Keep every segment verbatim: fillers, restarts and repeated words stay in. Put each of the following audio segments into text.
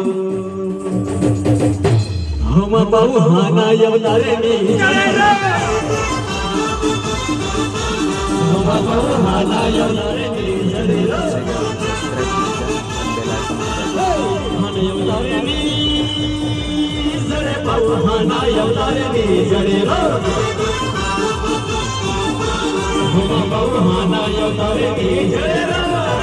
हम बहु हाना अवतारे में हम बहु हाना अवतारे में जड़े रो हाना अवतारे में जड़े बहु हाना अवतारे में जड़े रो हम बहु हाना अवतारे में जड़े रो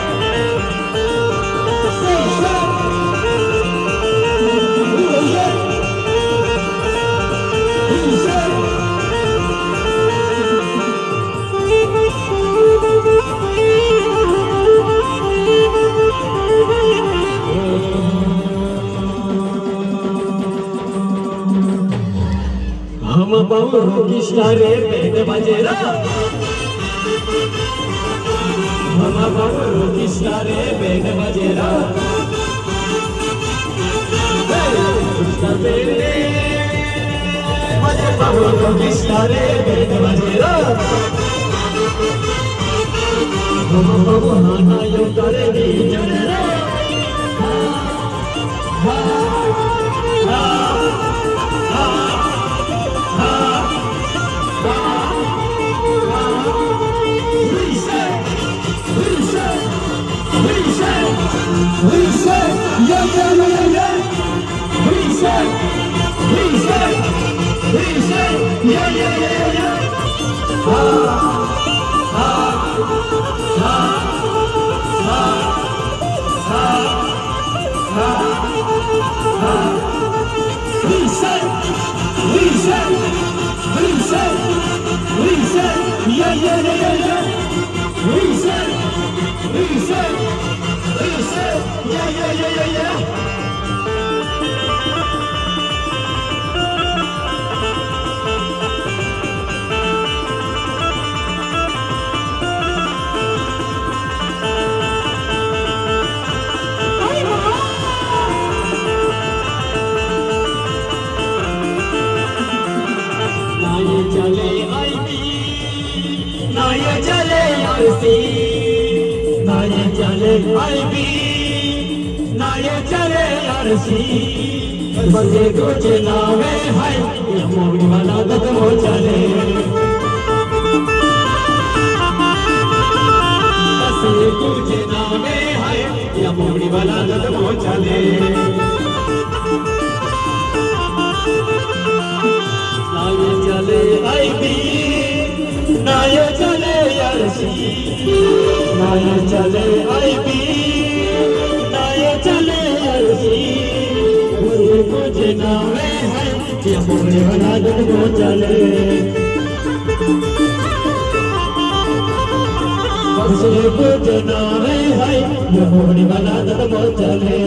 हम बहु कृष्णा रे बेद बजेरा हम बहु कृष्णा रे बेद बजेरा कृष्णा बेदे बजे बहु कृष्णा रे बेद बजेरा हम बहु हाना अवतारे में Jadera We say, yeah, yeah, yeah, yeah. We say, we say, we say, yeah, yeah, yeah, yeah. Ha, ha, ha, ha, ha, ha, ha. We say, we say, we say, we say, yeah, yeah, yeah, yeah. We say, we say. Yeah, yeah, yeah, yeah, yeah. ना ये चले IB, ना ये चले RC, ना ये चले IB, ना ये चले आरसी, बसे कुछ नावे है ये मोड़ी वाला तक वो चले, बसे कुछ नावे है ये मोड़ी वाला तक वो चले, ना ये चले आईबी, ना ये चले आरसी, ना ये चले आईबी, ना ये चले आरसी, बसे कुछ नावे है ये मोड़ी वाला तक वो चले, बसे कुछ नावे है ये मोड़ी वाला तक वो चले।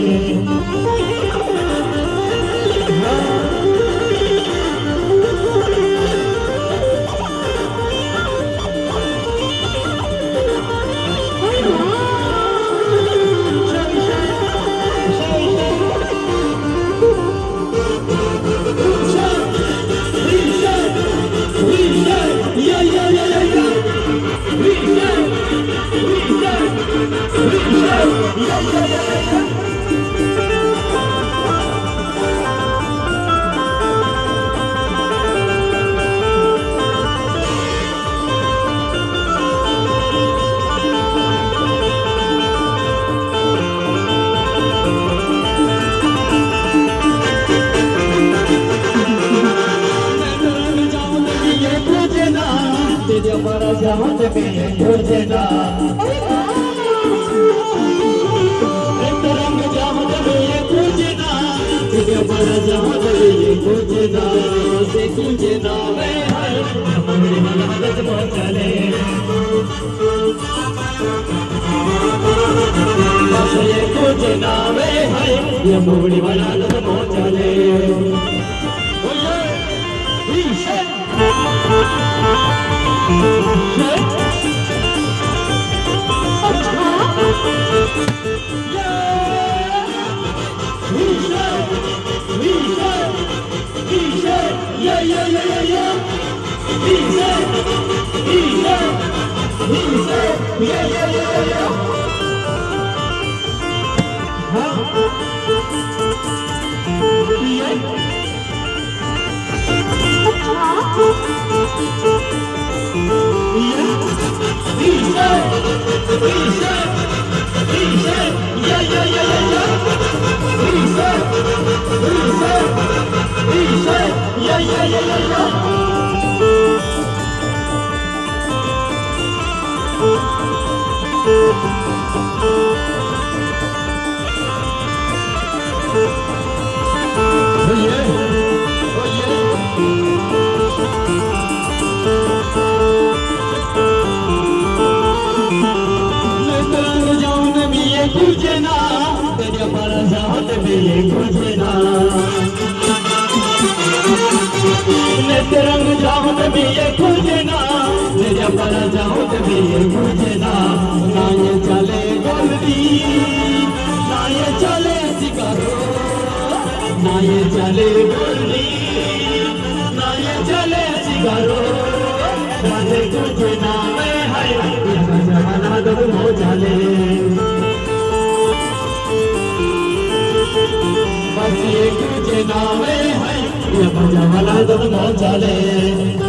para जाऊं जब योजना एक रंग जाऊं जब ये पूजना तुझे पर जाऊं जब ये पूजना से तुझे नावे है हमारी मदद पहुंचले बस ये तुझे नावे है ये मोड़ी वाला मदद पहुंचले Yeah, yeah, yeah, yeah, yeah. He said, he said, he said, yeah, yeah, yeah, yeah, yeah. Huh? गुजना तेरे पर जात में गुजना नेत्र रंग जात में गुजना तेरे पर जात में गुजना ना ये चले गोली ना ये चले सिगारो ना ये चले गोली ना ये चले सिगारो मजे गुजना में है ये जमाना दो हो चले बस ये कुछ नाम है ये बजा वाला दो चले।